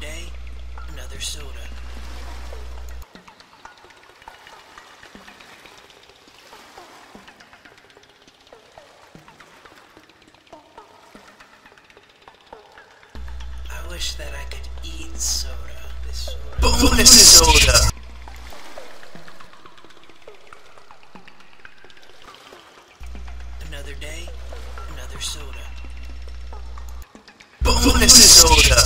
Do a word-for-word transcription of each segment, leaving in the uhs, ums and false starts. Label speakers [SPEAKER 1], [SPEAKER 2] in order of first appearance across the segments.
[SPEAKER 1] day, another soda. I wish that I could eat soda. This soda.
[SPEAKER 2] Bonus soda.
[SPEAKER 1] Another day, another soda.
[SPEAKER 2] Bonus soda.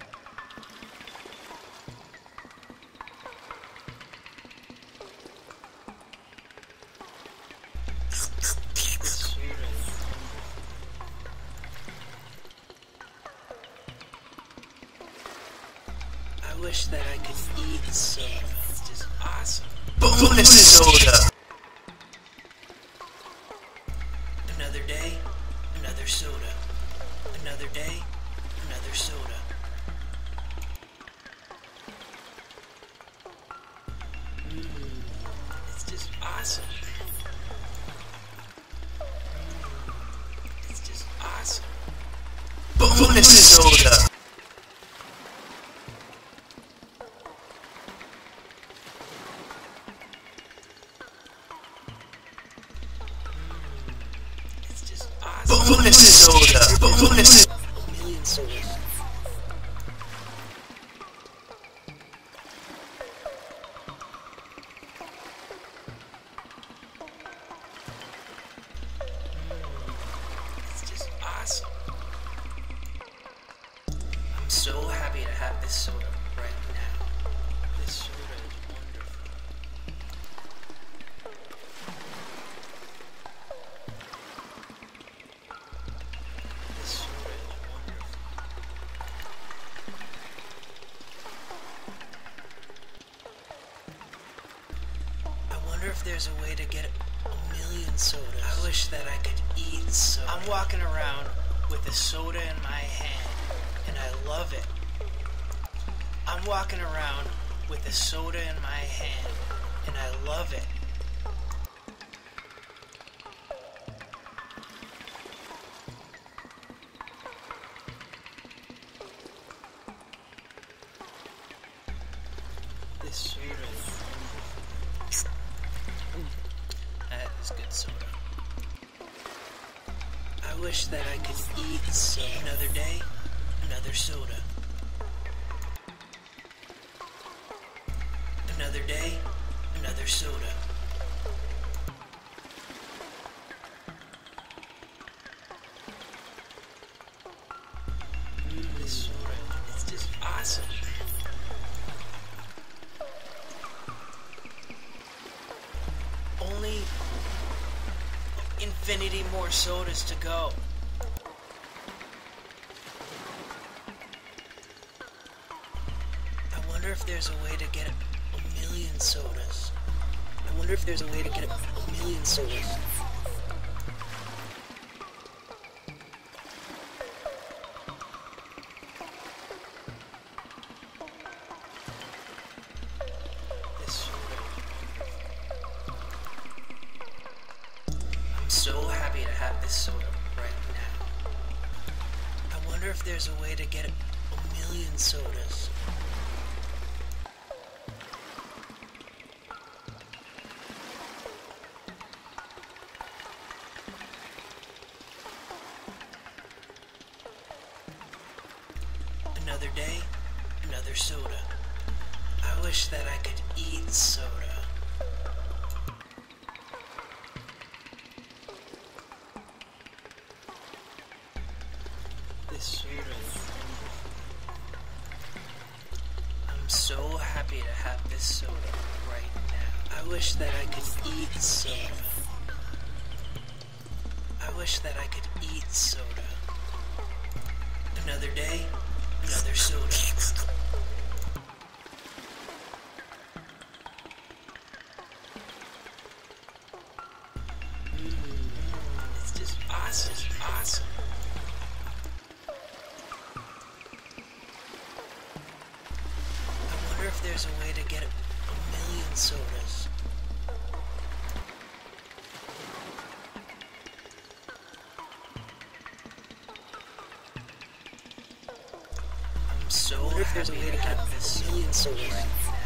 [SPEAKER 1] I wish that I could eat soda. It's just awesome.
[SPEAKER 2] Bonus soda.
[SPEAKER 1] Another day, another soda. Another day, another soda. Mmm, it's just awesome. Mm, it's just awesome.
[SPEAKER 2] Bonus soda. Bonus soda. Bonus.
[SPEAKER 1] A million sodas. Mm, it's just awesome. I'm so happy to have this soda right now. This soda is wonderful. This soda is wonderful. I wonder if there's a way to get a million sodas. I wish that I could eat soda. I'm walking around with a soda in my hand, and I love it. I'm walking around with a soda in my hand, and I love it. This soda is wonderful. That is good soda. I wish that I could eat soda. Another day, another soda. Another day, another soda. Mm, this soda, it's just awesome. Only infinity more sodas to go. I wonder if there's a way to get a million sodas. I wonder if there's a way to get a million sodas. This soda. I'm so happy to have this soda right now. I wonder if there's a way to get a million sodas. Another day, another soda. I wish that I could eat soda. This soda is wonderful. I'm so happy to have this soda right now. I wish that I could eat soda. I wish that I could eat soda. Another day, another soda. Mm, it's just awesome, awesome. I wonder if there's a way to get a million sodas. I'm I'm so happy to get this million sodas.